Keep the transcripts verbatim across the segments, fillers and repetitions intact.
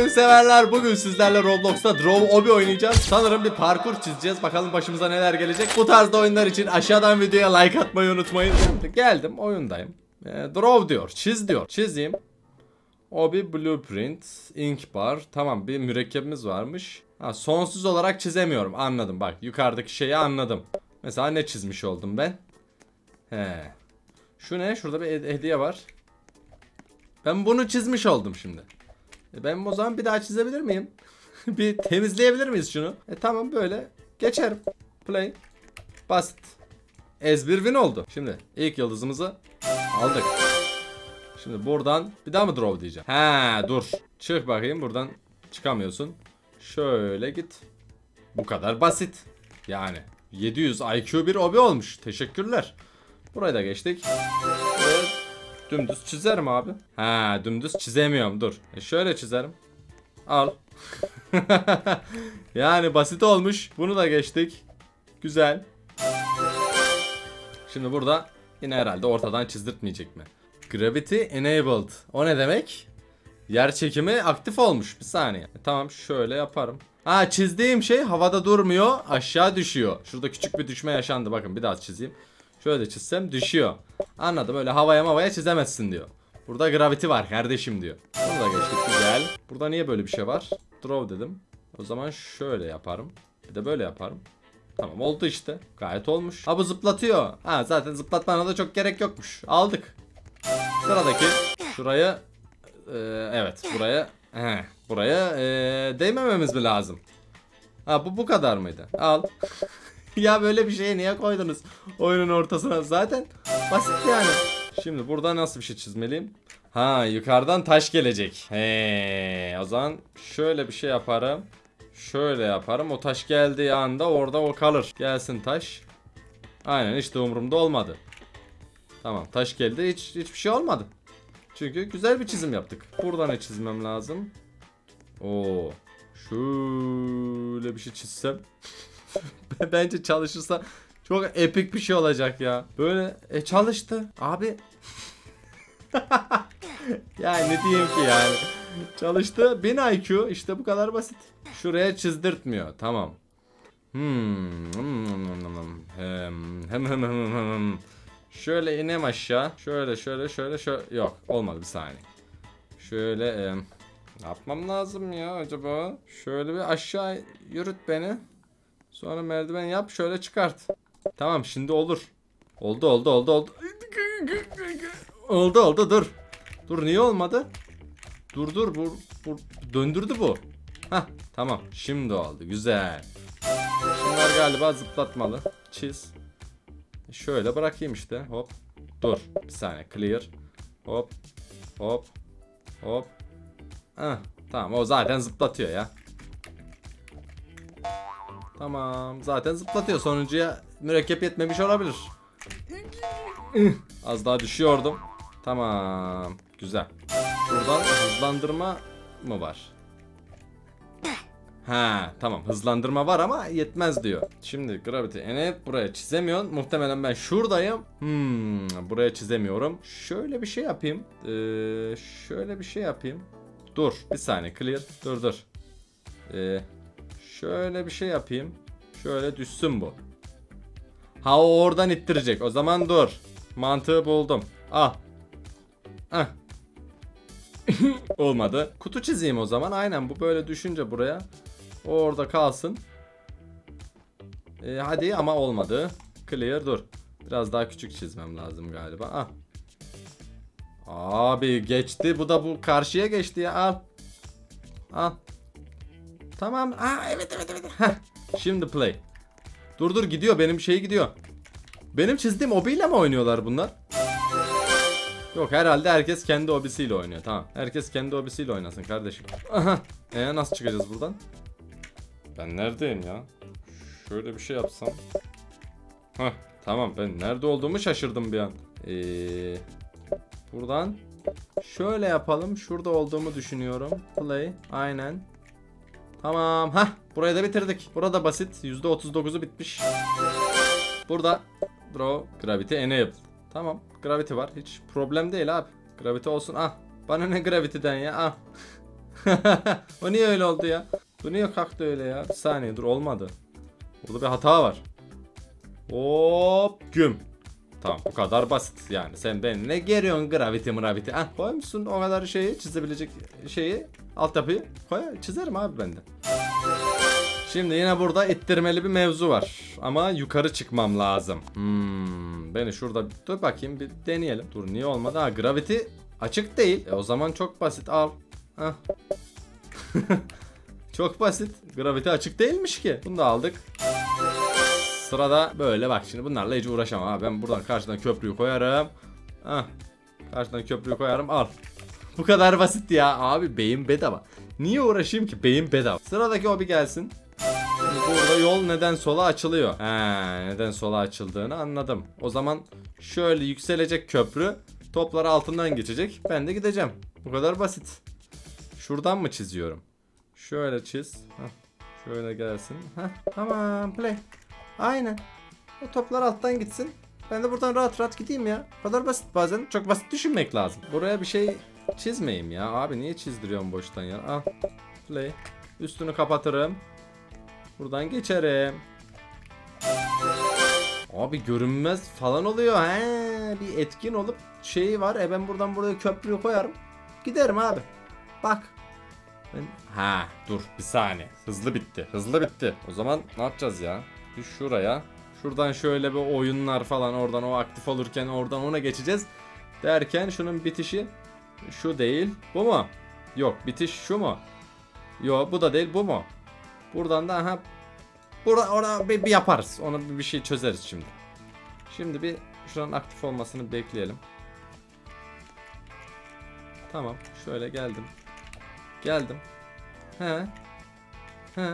Oyun severler, bugün sizlerle Roblox'ta Draw Obby oynayacağız. Sanırım bir parkur çizeceğiz. Bakalım başımıza neler gelecek. Bu tarzda oyunlar için aşağıdan videoya like atmayı unutmayın. Geldim, oyundayım. E, draw diyor, çiz diyor. Çizeyim. Obby Blueprint, Ink Bar. Tamam, bir mürekkebimiz varmış. Ha, sonsuz olarak çizemiyorum. Anladım, bak yukarıdaki şeyi anladım. Mesela ne çizmiş oldum ben? He. Şu ne? Şurada bir hediye var. Ben bunu çizmiş oldum şimdi. E ben o zaman bir daha çizebilir miyim? Bir temizleyebilir miyiz şunu? E tamam, böyle geçerim. Play. Basit. Ez bir win oldu. Şimdi ilk yıldızımızı aldık. Şimdi buradan bir daha mı draw diyeceğim? Ha dur. Çık bakayım, buradan çıkamıyorsun. Şöyle git. Bu kadar basit. Yani yedi yüz I Q bir Obby olmuş. Teşekkürler. Burayı da geçtik. Ve dümdüz çizerim abi. Ha, dümdüz çizemiyorum, dur. E şöyle çizerim. Al. Yani basit olmuş. Bunu da geçtik. Güzel. Şimdi burada yine herhalde ortadan çizdirtmeyecek mi? Gravity enabled. O ne demek? Yer çekimi aktif olmuş. Bir saniye. E tamam, şöyle yaparım. Ha, çizdiğim şey havada durmuyor, aşağı düşüyor. Şurada küçük bir düşme yaşandı. Bakın bir daha çizeyim. Şöyle çizsem düşüyor. Anladım, öyle havaya havaya çizemezsin diyor. Burada gravity var kardeşim diyor. Bunu da geçtik, güzel. Burada niye böyle bir şey var? Draw dedim. O zaman şöyle yaparım. Bir de böyle yaparım. Tamam, oldu işte. Gayet olmuş. Ha, bu zıplatıyor. Ha, zaten zıplatmana da çok gerek yokmuş. Aldık. Sıradaki. Şuraya. E, evet buraya. He, buraya e, değmememiz mi lazım? Ha, bu bu kadar mıydı? Al. Ya böyle bir şeye niye koydunuz oyunun ortasına? Zaten basit yani. Şimdi burada nasıl bir şey çizmeliyim? Ha, yukarıdan taş gelecek. He, o zaman şöyle bir şey yaparım. Şöyle yaparım. O taş geldiği anda orada o kalır. Gelsin taş. Aynen, hiç de umurumda olmadı. Tamam, taş geldi, hiç hiçbir şey olmadı. Çünkü güzel bir çizim yaptık. Burada ne çizmem lazım? Oo. Şöyle bir şey çizsem. Bence çalışırsa çok epik bir şey olacak ya. Böyle e, çalıştı abi. Ya ne diyeyim ki yani. Çalıştı. bin I Q, işte bu kadar basit. Şuraya çizdirtmiyor. Tamam. Hmm. Hem hem hem hem hem. Şöyle inem aşağı. Şöyle şöyle şöyle şöyle. Yok, olmadı, bir saniye. Şöyle e, ne yapmam lazım ya acaba? Şöyle bir aşağı yürüt beni. Sonra merdiven yap, şöyle çıkart. Tamam, şimdi olur. Oldu oldu oldu oldu. Oldu oldu, dur. Dur, niye olmadı? Dur dur, bu, bu döndürdü bu. Hah, tamam, şimdi oldu, güzel. Şunlar galiba zıplatmalı. Çiz. Şöyle bırakayım işte, hop. Dur bir saniye, clear. Hop hop hop. Hah, tamam, o zaten zıplatıyor ya. Tamam, zaten zıplatıyor. Sonuncuya mürekkep yetmemiş olabilir. Az daha düşüyordum. Tamam, güzel. Buradan hızlandırma mı var? Ha, tamam, hızlandırma var ama yetmez diyor. Şimdi gravity evet, buraya çizemiyorsun. Muhtemelen ben şuradayım. Hmm, buraya çizemiyorum. Şöyle bir şey yapayım. Ee, şöyle bir şey yapayım. Dur bir saniye, clear. Dur dur. Ee, şöyle bir şey yapayım. Şöyle düşsün bu. Ha, o oradan ittirecek. O zaman dur. Mantığı buldum. Al. Ah. Olmadı. Kutu çizeyim o zaman. Aynen, bu böyle düşünce buraya. O orada kalsın. Ee, hadi, ama olmadı. Clear, dur. Biraz daha küçük çizmem lazım galiba. Ah. Abi geçti. Bu da bu karşıya geçti ya. Al. Al. Tamam. Aa, evet evet evet. Heh. Şimdi play. Dur dur, gidiyor. Benim şey gidiyor. Benim çizdiğim Obby ile mi oynuyorlar bunlar? Yok, herhalde herkes kendi hobisiyle oynuyor. Tamam. Herkes kendi hobisiyle oynasın kardeşim. Aha. Ee, nasıl çıkacağız buradan? Ben neredeyim ya? Şöyle bir şey yapsam. Hah, tamam, ben nerede olduğumu şaşırdım bir an. Ee, buradan şöyle yapalım. Şurada olduğumu düşünüyorum. Play. Aynen. Tamam. Hah, burayı da bitirdik. Burada basit. yüzde otuz dokuzu bitmiş. Burada draw gravity enable. Tamam, gravity var. Hiç problem değil abi. Gravity olsun. Ah, bana ne gravity'den ya. Ah. O niye öyle oldu ya? Bu niye kalktı öyle ya? Bir saniye dur, olmadı. Burada bir hata var. Hop güm. Tamam, bu kadar basit yani. Sen ben ne geriyorsun gravity gravity? Ah, koymuşsun o kadar şeyi, çizebilecek şeyi, altyapıyı koy, çizerim abi ben de. Şimdi yine burada ittirmeli bir mevzu var. Ama yukarı çıkmam lazım. Hmm, beni şurada dur bakayım bir deneyelim. Dur, niye olmadı? Ha, gravity açık değil. E, o zaman çok basit, al. Hah. Çok basit. Gravity açık değilmiş ki. Bunu da aldık. Sırada böyle bak, şimdi bunlarla hiç uğraşamam ha. Ben buradan karşıdan köprüyü koyarım. Hah. Karşıdan köprüyü koyarım, al. Bu kadar basit ya abi, beyin bedava. Niye uğraşayım ki, beyin bedava. Sıradaki o bir gelsin. Şimdi burada yol neden sola açılıyor. He, neden sola açıldığını anladım. O zaman şöyle yükselecek köprü, toplar altından geçecek, ben de gideceğim. Bu kadar basit. Şuradan mı çiziyorum? Şöyle çiz. Heh. Şöyle gelsin. Heh. Tamam, play. Aynen. O toplar alttan gitsin. Ben de buradan rahat rahat gideyim ya. Bu kadar basit, bazen çok basit düşünmek lazım. Buraya bir şey çizmeyeyim ya. Abi niye çizdiriyorum boştan ya? Al. Play. Üstünü kapatırım. Buradan geçerim. Abi görünmez falan oluyor. He, bir etkin olup şeyi var. E ben buradan buraya köprüyü koyarım. Giderim abi. Bak. Ben... Ha dur bir saniye. Hızlı bitti. Hızlı bitti. O zaman ne yapacağız ya? Bir şuraya. Şuradan şöyle bir oyunlar falan, oradan o aktif olurken oradan ona geçeceğiz. Derken şunun bitişi şu değil. Bu mu? Yok, bitiş şu mu? Yok, bu da değil, bu mu? Buradan da aha. Burada orada bir, bir yaparız. Onu bir, bir şey çözeriz şimdi. Şimdi bir şuranın aktif olmasını bekleyelim. Tamam, şöyle geldim. Geldim. He. He.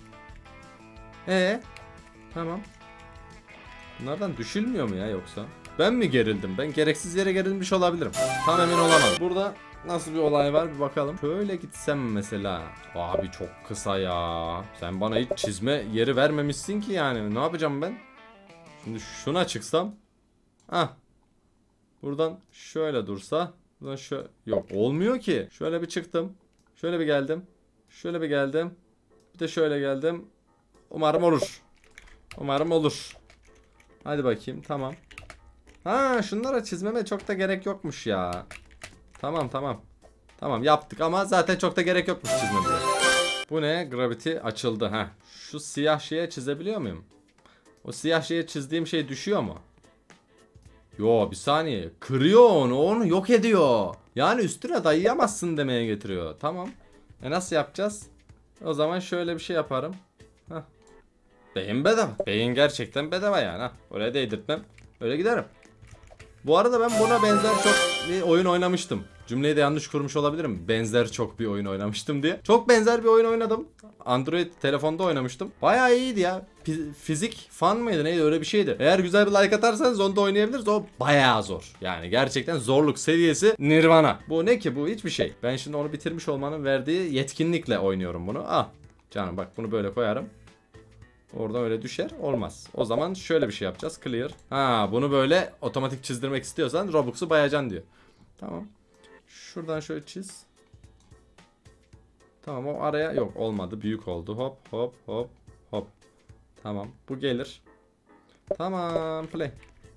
Ee. Tamam. Bunlardan düşülmüyor mu ya yoksa? Ben mi gerildim? Ben gereksiz yere gerilmiş olabilirim. Tam emin olamadım. Burada nasıl bir olay var bir bakalım. Şöyle gitsem mesela. Abi çok kısa ya. Sen bana hiç çizme yeri vermemişsin ki yani. Ne yapacağım ben? Şimdi şuna çıksam. Ah. Buradan şöyle dursa. Buradan şöyle. Yok, olmuyor ki. Şöyle bir çıktım. Şöyle bir geldim. Şöyle bir geldim. Bir de şöyle geldim. Umarım olur. Umarım olur. Hadi bakayım, tamam. Ha, şunlara çizmeme çok da gerek yokmuş ya. Tamam tamam. Tamam yaptık ama zaten çok da gerek yokmuş çizmemize. Bu ne? Gravity açıldı. Ha. Şu siyah şeye çizebiliyor muyum? O siyah şeye çizdiğim şey düşüyor mu? Yo, bir saniye. Kırıyor onu. Onu yok ediyor. Yani üstüne dayayamazsın demeye getiriyor. Tamam. E nasıl yapacağız? O zaman şöyle bir şey yaparım. Hah. Beyin bedava. Beyin gerçekten bedava yani. Ha. Oraya değdirtmem. Öyle giderim. Bu arada ben buna benzer çok bir oyun oynamıştım. Cümleyi de yanlış kurmuş olabilirim. Benzer çok bir oyun oynamıştım diye. Çok benzer bir oyun oynadım. Android telefonda oynamıştım. Bayağı iyiydi ya. F- fizik fan mıydı neydi, öyle bir şeydi. Eğer güzel bir like atarsanız onu da oynayabiliriz. O bayağı zor. Yani gerçekten zorluk seviyesi nirvana. Bu ne ki, bu hiçbir şey. Ben şimdi onu bitirmiş olmanın verdiği yetkinlikle oynuyorum bunu. Ah canım bak, bunu böyle koyarım. Oradan öyle düşer, olmaz. O zaman şöyle bir şey yapacağız. Clear. Ha, bunu böyle otomatik çizdirmek istiyorsan Robux'u bayacaksın diyor. Tamam. Şuradan şöyle çiz. Tamam, o araya yok, olmadı. Büyük oldu. Hop hop hop hop. Tamam, bu gelir. Tamam, play.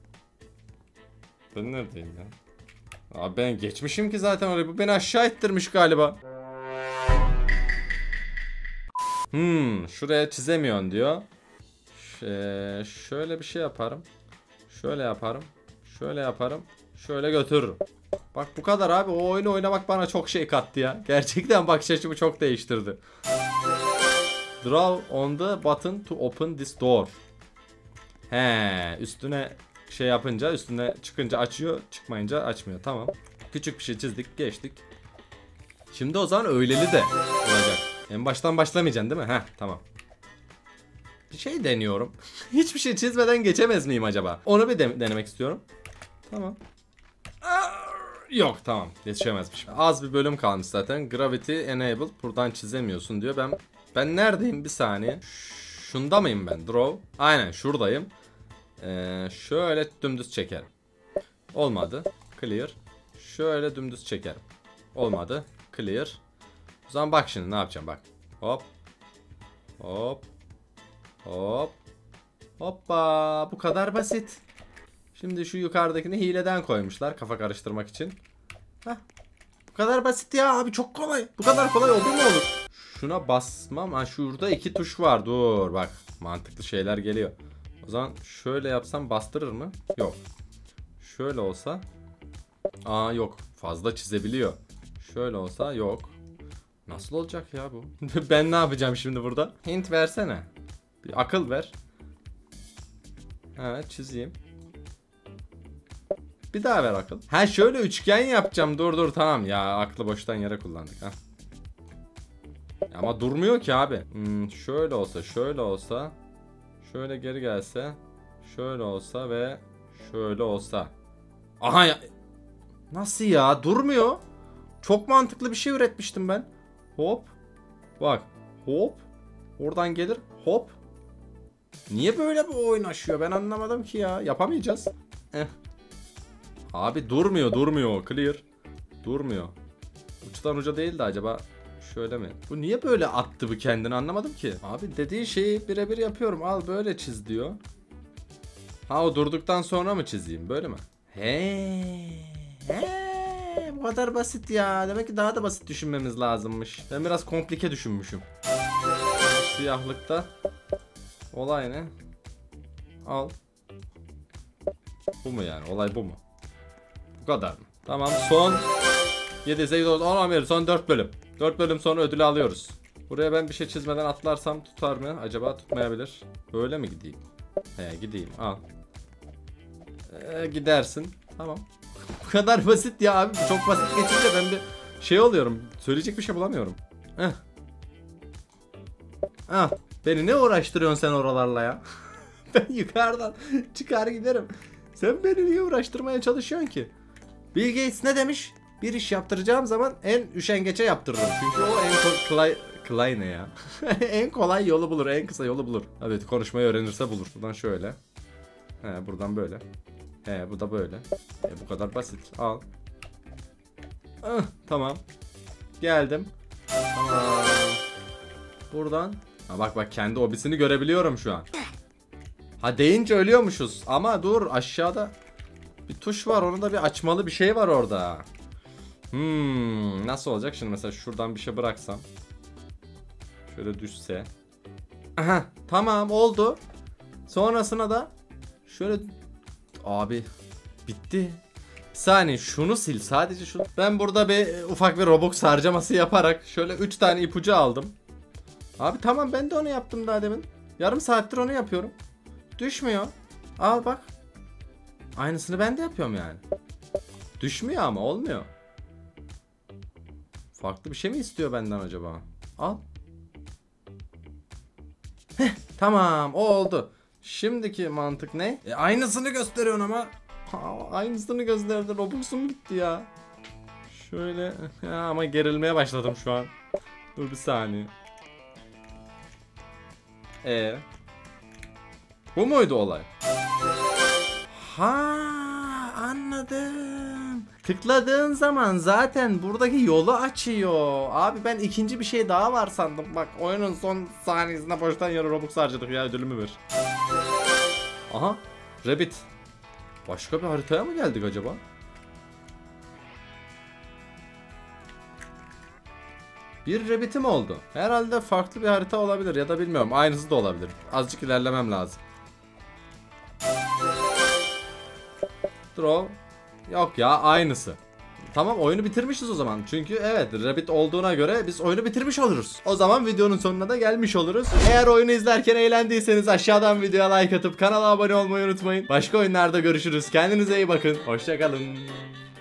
Ben neredeyim ya? Abi ben geçmişim ki zaten oraya. Bu beni aşağı ittirmiş galiba. Hmm, şuraya çizemiyorsun diyor. Ş- şöyle bir şey yaparım. Şöyle yaparım. Şöyle yaparım. Şöyle götürürüm. Bak bu kadar abi. O oyunu oynamak bana çok şey kattı ya. Gerçekten bakış açımı çok değiştirdi. Draw on the button to open this door. He, üstüne şey yapınca, üstüne çıkınca açıyor, çıkmayınca açmıyor. Tamam. Küçük bir şey çizdik, geçtik. Şimdi o zaman öyleli de olacak. En baştan başlamayacaksın değil mi? Heh, tamam. Bir şey deniyorum. Hiçbir şey çizmeden geçemez miyim acaba? Onu bir de denemek istiyorum. Tamam. Yok, tamam, yetişemezmişim. Az bir bölüm kalmış zaten. Gravity enabled. Buradan çizemiyorsun diyor. Ben ben neredeyim, bir saniye. Şunda mıyım ben? Draw. Aynen şuradayım. Ee, şöyle dümdüz çekerim. Olmadı. Clear. Şöyle dümdüz çekerim. Olmadı. Clear. O zaman bak şimdi ne yapacağım bak. Hop. Hop. Hop. Hoppa. Bu kadar basit. Şimdi şu yukarıdakini hileden koymuşlar kafa karıştırmak için. Heh. Bu kadar basit ya abi, çok kolay. Bu kadar kolay olur mu olur? Şuna basmam. Ha, şurada iki tuş var. Dur bak. Mantıklı şeyler geliyor. O zaman şöyle yapsam bastırır mı? Yok. Şöyle olsa. Aa yok. Fazla çizebiliyor. Şöyle olsa yok. Nasıl olacak ya bu? Ben ne yapacağım şimdi burada? Hint versene. Bir akıl ver. Ha, çizeyim. Bir daha ver akıl. Ha şöyle üçgen yapacağım. Dur dur tamam ya, aklı boştan yere kullandık ha. Ama durmuyor ki abi. Hmm, şöyle olsa, şöyle olsa, şöyle geri gelse, şöyle olsa ve şöyle olsa. Aha ya. Nasıl ya? Durmuyor. Çok mantıklı bir şey üretmiştim ben. Hop. Bak. Hop. Oradan gelir. Hop. Niye böyle bir oyun aşıyor? Ben anlamadım ki ya. Yapamayacağız. Eh. Abi durmuyor, durmuyor. Clear. Durmuyor. Uçtan uca değil de acaba şöyle mi? Bu niye böyle attı bu kendini, anlamadım ki. Abi dediği şeyi birebir yapıyorum. Al böyle çiz diyor. Ha o durduktan sonra mı çizeyim? Böyle mi? He. He. Bu kadar basit ya. Demek ki daha da basit düşünmemiz lazımmış. Ben biraz komplike düşünmüşüm. Siyahlıkta olay ne? Al. Bu mu yani? Olay bu mu? Bu kadar mı? Tamam, son yedi, sekiz, on, on, on bir, son dört bölüm. dört bölüm sonra ödülü alıyoruz. Buraya ben bir şey çizmeden atlarsam tutar mı? Acaba tutmayabilir. Böyle mi gideyim? He gideyim, al. Ee, gidersin. Tamam. Bu kadar basit ya abi. Çok basit geçince ben bir şey oluyorum. Söyleyecek bir şey bulamıyorum. Heh. Ah, beni ne uğraştırıyorsun sen oralarla ya? Ben yukarıdan çıkar giderim. Sen beni niye uğraştırmaya çalışıyorsun ki? Bill Gates ne demiş? Bir iş yaptıracağım zaman en üşengeçe yaptırırım. Çünkü o en kolay... Kolay ne ya? En kolay yolu bulur, en kısa yolu bulur. Evet, konuşmayı öğrenirse bulur. Buradan şöyle. He, buradan böyle. He, bu da böyle. E, bu kadar basit. Al. Ah, tamam. Geldim. Tamam. Buradan. Ha, bak bak, kendi hobisini görebiliyorum şu an. Ha deyince ölüyormuşuz. Ama dur, aşağıda bir tuş var, onu da bir açmalı bir şey var orada. Hmm, nasıl olacak şimdi, mesela şuradan bir şey bıraksam. Şöyle düşse. Aha, tamam oldu. Sonrasına da şöyle, abi bitti. Bir saniye, şunu sil, sadece şunu. Ben burada bir ufak bir Robux harcaması yaparak şöyle üç tane ipucu aldım. Abi tamam, ben de onu yaptım daha demin. Yarım saattir onu yapıyorum. Düşmüyor. Al bak. Aynısını ben de yapıyorum yani. Düşmüyor ama olmuyor. Farklı bir şey mi istiyor benden acaba? Al. Heh, tamam, o oldu. Şimdiki mantık ne? E, aynısını gösteriyorsun ama. Ha, aynısını gösterdi. Robux'um gitti ya. Şöyle. Ya, ama gerilmeye başladım şu an. Dur bir saniye. Ee. Bu muydu olay? Ha, anladım. Tıkladığın zaman zaten buradaki yolu açıyor. Abi ben ikinci bir şey daha var sandım. Bak, oyunun son saniyesinde boştan yere Robux harcadık ya, ödülümü ver. Aha, Rabbit. Başka bir haritaya mı geldik acaba? Bir Rabbit'im oldu. Herhalde farklı bir harita olabilir ya da bilmiyorum. Aynısı da olabilir. Azıcık ilerlemem lazım. Draw. Yok ya, aynısı. Tamam, oyunu bitirmişiz o zaman. Çünkü evet, Rabbit olduğuna göre biz oyunu bitirmiş oluruz. O zaman videonun sonuna da gelmiş oluruz. Eğer oyunu izlerken eğlendiyseniz aşağıdan videoya like atıp kanala abone olmayı unutmayın. Başka oyunlarda görüşürüz. Kendinize iyi bakın. Hoşça kalın.